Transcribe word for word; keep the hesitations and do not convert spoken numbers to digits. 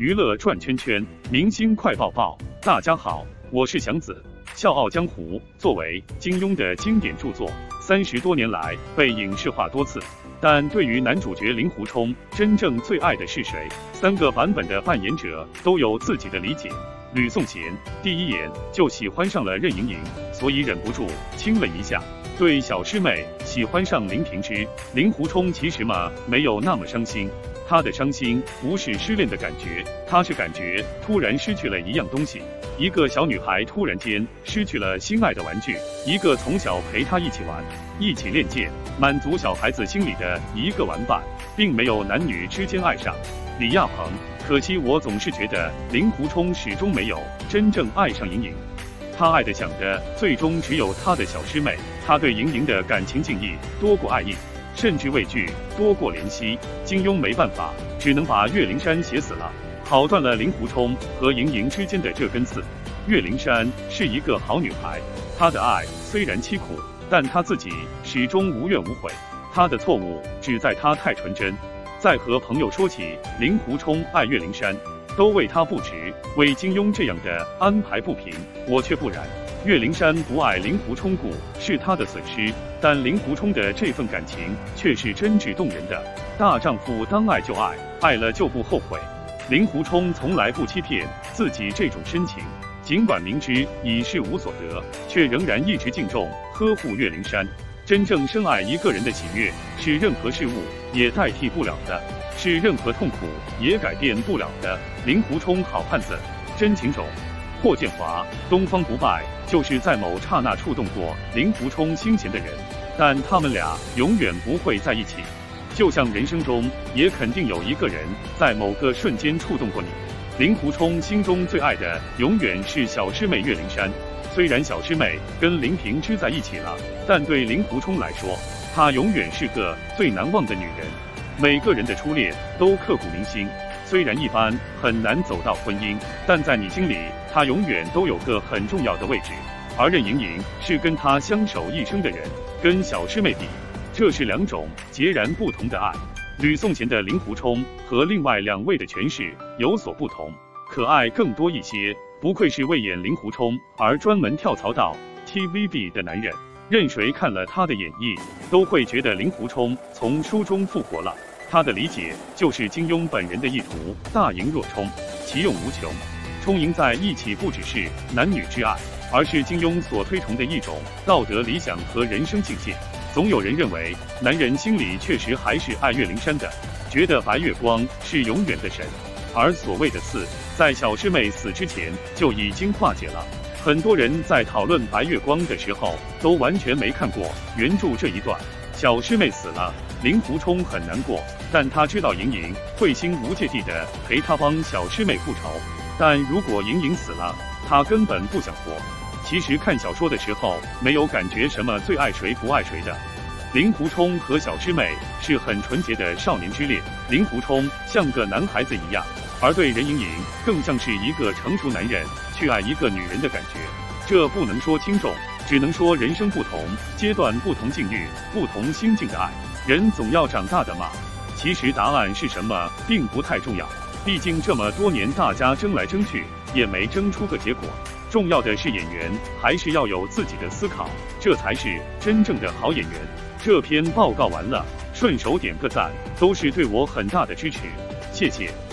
娱乐转圈圈，明星快报报。大家好，我是祥子。《笑傲江湖》作为金庸的经典著作，三十多年来被影视化多次。但对于男主角令狐冲真正最爱的是谁，三个版本的扮演者都有自己的理解。吕颂贤第一眼就喜欢上了任盈盈，所以忍不住亲了一下。对小师妹喜欢上林平之，令狐冲其实嘛没有那么伤心。他的伤心不是失恋的感觉，他是感觉突然失去了一样东西。一个小女孩突然间失去了心爱的玩具，一个从小陪她一起玩、一起练剑，满足小孩子心里的一个玩伴，并没有男女之间爱上。李亚鹏，可惜我总是觉得令狐冲始终没有真正爱上盈盈。他爱的想的最终只有他的小师妹，他对盈盈的感情敬意多过爱意，甚至畏惧多过怜惜。金庸没办法，只能把岳灵珊写死了，好断了令狐冲和盈盈之间的这根刺。岳灵珊是一个好女孩，她的爱虽然凄苦，但她自己始终无怨无悔。她的错误只在她太纯真。在和朋友说起令狐冲爱岳灵珊，都为他不值，为金庸这样的安排不平。我却不然，岳灵珊不爱令狐冲故是她的损失，但令狐冲的这份感情却是真挚动人的。大丈夫当爱就爱，爱了就不后悔。令狐冲从来不欺骗自己这种深情，尽管明知已是无所得，却仍然一直敬重呵护岳灵珊。真正深爱一个人的喜悦，是任何事物也代替不了的，是任何痛苦也改变不了的。令狐冲好汉子，真情种。霍建华，东方不败就是在某刹那触动过令狐冲心弦的人，但他们俩永远不会在一起。就像人生中也肯定有一个人在某个瞬间触动过你。令狐冲心中最爱的永远是小师妹岳灵珊。虽然小师妹跟林平之在一起了，但对令狐冲来说，她永远是个最难忘的女人。每个人的初恋都刻骨铭心，虽然一般很难走到婚姻，但在你心里，她永远都有个很重要的位置。而任盈盈是跟她相守一生的人，跟小师妹比，这是两种截然不同的爱。吕颂贤的令狐冲和另外两位的诠释有所不同，可爱更多一些。不愧是为演令狐冲而专门跳槽到 T V B 的男人，任谁看了他的演绎，都会觉得令狐冲从书中复活了。他的理解就是金庸本人的意图，大赢若冲，其用无穷。充盈在一起不只是男女之爱，而是金庸所推崇的一种道德理想和人生境界。总有人认为，男人心里确实还是爱岳灵珊的，觉得白月光是永远的神。而所谓的刺，在小师妹死之前就已经化解了。很多人在讨论白月光的时候，都完全没看过原著这一段。小师妹死了，令狐冲很难过，但他知道盈盈会心无芥蒂的陪他帮小师妹复仇。但如果盈盈死了，他根本不想活。其实看小说的时候，没有感觉什么最爱谁不爱谁的。令狐冲和小师妹是很纯洁的少年之恋，令狐冲像个男孩子一样，而对任盈盈更像是一个成熟男人去爱一个女人的感觉。这不能说轻重，只能说人生不同阶段、不同境遇、不同心境的爱。人总要长大的嘛。其实答案是什么并不太重要，毕竟这么多年大家争来争去，也没争出个结果。重要的是演员还是要有自己的思考，这才是真正的好演员。这篇报告完了，顺手点个赞，都是对我很大的支持，谢谢。